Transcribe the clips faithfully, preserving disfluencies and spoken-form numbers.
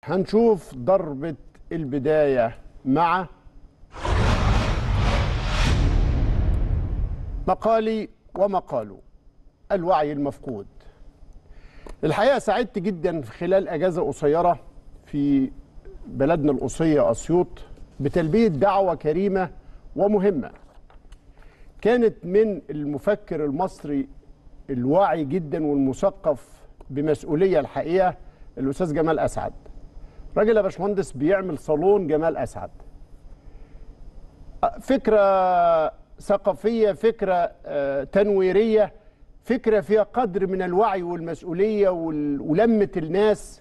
هنشوف ضربة البداية مع مقالي ومقاله الوعي المفقود. الحقيقة سعدت جدا في خلال أجازة قصيرة في بلدنا القصية أسيوط بتلبية دعوة كريمة ومهمة كانت من المفكر المصري الواعي جدا والمثقف بمسؤولية الحقيقة الأستاذ جمال أسعد. راجل يا باشمهندس بيعمل صالون جمال أسعد، فكرة ثقافية، فكرة تنويرية، فكرة فيها قدر من الوعي والمسؤولية ولمة الناس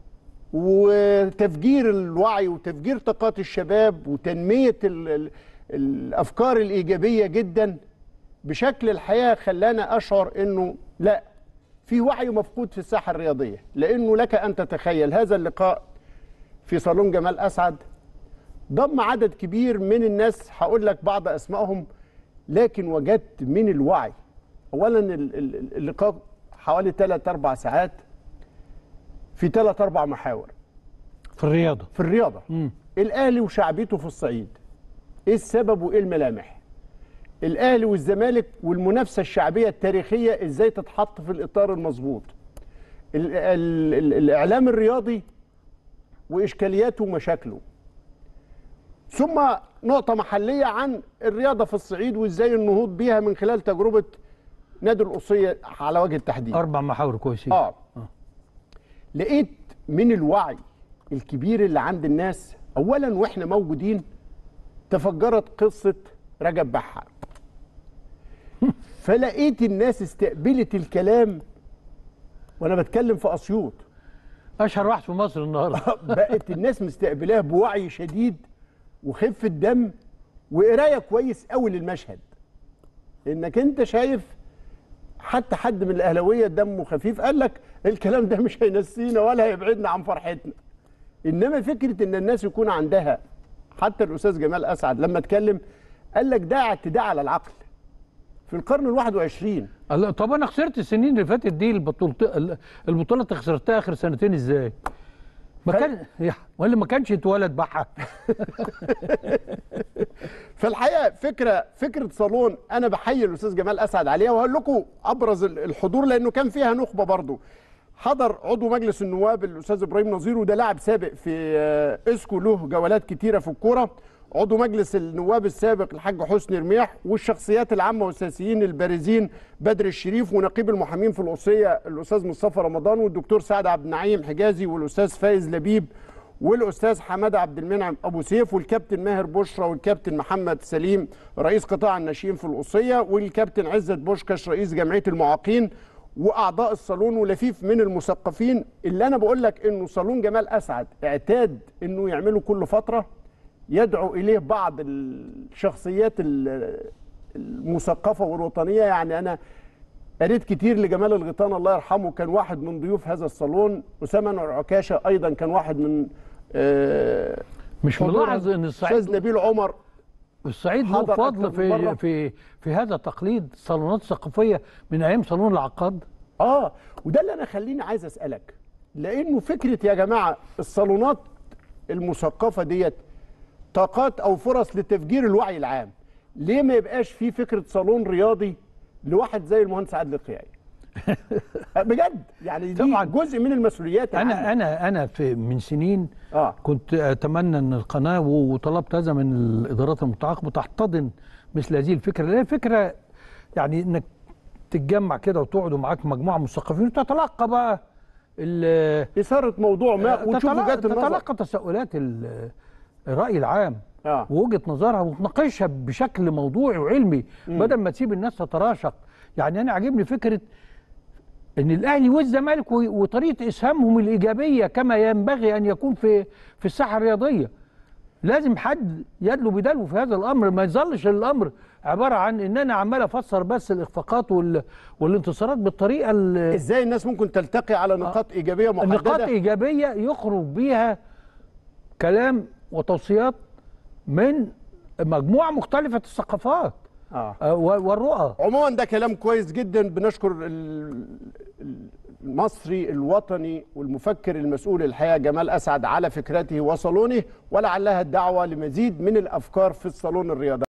وتفجير الوعي وتفجير طاقات الشباب وتنمية الأفكار الإيجابية جدا بشكل الحقيقة خلانا أشعر أنه لا، في وعي مفقود في الساحة الرياضية. لأنه لك أن تتخيل هذا اللقاء في صالون جمال أسعد ضم عدد كبير من الناس، هقول لك بعض أسمائهم، لكن وجدت من الوعي. أولا اللقاء حوالي ثلاث أربع ساعات في ثلاث أربع محاور في الرياضة في الرياضة مم. الأهلي وشعبيته في الصعيد، إيه السبب وإيه الملامح؟ الأهلي والزمالك والمنافسة الشعبية التاريخية إزاي تتحط في الإطار المظبوط، ال ال ال الإعلام الرياضي وإشكالياته ومشاكله، ثم نقطة محلية عن الرياضة في الصعيد وإزاي النهوض بيها من خلال تجربة نادي القصية على وجه التحديد. أربع محاور كويسين. آه. آه لقيت من الوعي الكبير اللي عند الناس، أولا وإحنا موجودين تفجرت قصة رجب بحة، فلقيت الناس استقبلت الكلام وأنا بتكلم في أسيوط، أشهر واحد في مصر النهارده. بقت الناس مستقبلاه بوعي شديد وخفة دم وقرايه كويس قوي للمشهد. انك انت شايف حتى حد من الاهلاويه دمه خفيف قال لك الكلام ده مش هينسينا ولا هيبعدنا عن فرحتنا. انما فكره ان الناس يكون عندها، حتى الاستاذ جمال اسعد لما اتكلم قال لك ده اعتداء على العقل في القرن الواحد وعشرين. طب انا خسرت السنين اللي فاتت دي البطوله البطوله اللي خسرتها اخر سنتين ازاي؟ ما كان ولا ما كانش اتولد بحة. فالحقيقه فكره فكره صالون انا بحيي الاستاذ جمال اسعد عليها، وهقول لكم ابرز الحضور لانه كان فيها نخبه برضه. حضر عضو مجلس النواب الاستاذ ابراهيم نظير، وده لاعب سابق في اسكو له جولات كتيره في الكوره، عضو مجلس النواب السابق الحاج حسني رميح، والشخصيات العامه والسياسيين البارزين بدر الشريف، ونقيب المحامين في القصيه الاستاذ مصطفى رمضان، والدكتور سعد عبد النعيم حجازي، والاستاذ فايز لبيب، والاستاذ حماده عبد المنعم ابو سيف، والكابتن ماهر بشرى، والكابتن محمد سليم رئيس قطاع الناشئين في القصيه، والكابتن عزت بوشكش رئيس جمعيه المعاقين، واعضاء الصالون ولفيف من المثقفين. اللي انا بقول لك انه صالون جمال اسعد اعتاد انه يعمله كل فتره يدعو اليه بعض الشخصيات المثقفه والوطنيه. يعني انا قريت كتير لجمال الغيطان الله يرحمه، كان واحد من ضيوف هذا الصالون، اسامه عكاشه ايضا كان واحد من آه مش ملاحظ ان الصعيد استاذ نبيل عمر الصعيد له فضل في في في هذا تقليد صالونات ثقافيه من ايام صالون العقاد. اه وده اللي انا خليني عايز اسالك، لانه فكره يا جماعه الصالونات المثقفه ديت طاقات او فرص لتفجير الوعي العام، ليه ما يبقاش في فكره صالون رياضي لواحد زي المهندس عادل القيعي؟ بجد يعني دي طبعا جزء من المسؤوليات. انا انا انا في من سنين آه. كنت اتمنى ان القناه وطلبت هذا من الادارات المتعاقبه تحتضن مثل هذه الفكره، لان فكره يعني انك تتجمع كده وتقعدوا معاك مجموعه مثقفين وتتلقى بقى اثاره موضوع ما وتشوف وجهات النظر، تتلقى تساؤلات الراي العام آه. ووجهه نظرها وتناقشها بشكل موضوعي وعلمي م. بدل ما تسيب الناس تتراشق. يعني انا عاجبني فكره ان الاهلي والزمالك وطريقه اسهامهم الايجابيه كما ينبغي ان يكون في في الساحه الرياضيه. لازم حد يدلو بدلو في هذا الامر، ما يظلش الامر عباره عن ان انا عمال افسر بس الاخفاقات وال... والانتصارات بالطريقه ازاي الناس ممكن تلتقي على نقاط آه. ايجابيه محدده، نقاط ايجابيه يخرج بيها كلام وتوصيات من مجموعه مختلفه الثقافات آه. آه والرؤى. عموما ده كلام كويس جدا، بنشكر المصري الوطني والمفكر المسؤول الحقيقه جمال اسعد على فكرته وصالونه، ولعلها الدعوه لمزيد من الافكار في الصالون الرياضي.